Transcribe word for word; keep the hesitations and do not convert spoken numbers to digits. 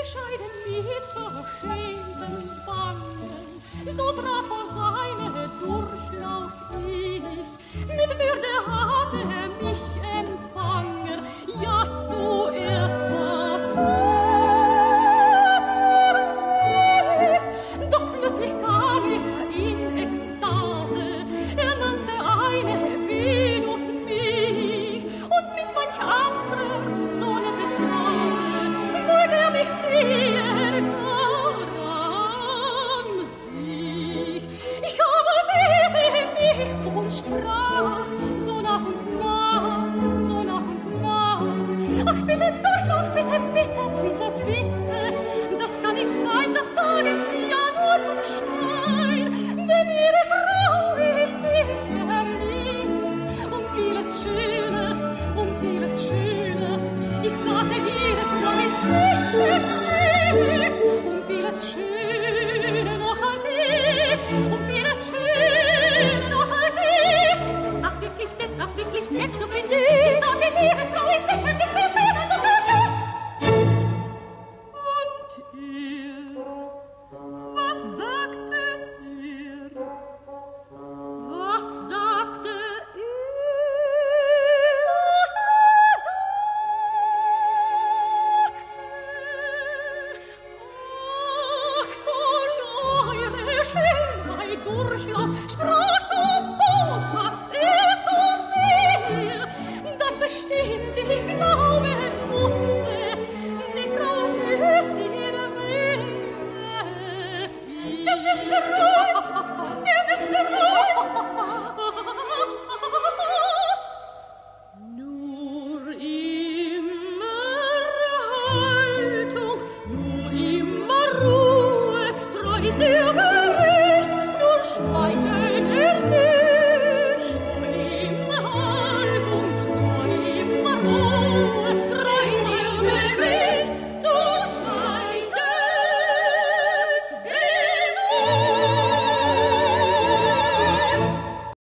bescheiden mit verschämten Wangen, so trat vor seine Durchlaucht ich, mit Würde hat er mich empfangen, ja zuerst war's Freude, doch plötzlich kam er in Ekstase, er nannte eine Venus mich, und mit manch anderer so nette Phrase wollte er mich ziehen gar an sich. Ich aber wehrte mich und sprach so nach und nach, so nach und nach. Ach bitte, Durchlauf, bitte, bitte, bitte, bitte, das kann nicht sein, das sagen Sie ja nur zum Schein, denn Ihre Frau ist sicher lieb, um vieles Schöne, um vieles Schöne. Ich sagte, Ihre Frau ist sicher lieb, um vieles Schöne noch als ich, um vieles Schöne noch als ich. Ach wirklich nett, ach wirklich nett, so finde ich. Ich sagte, Ihre Frau ist sicher nicht mehr schöner noch als ich. Und er, was sagte er? Was sagte er? Was er sagte? Ach, von eurer Schönheit Durchlauf sprach so boshaft er zu mir, das bestimmt ich glaub.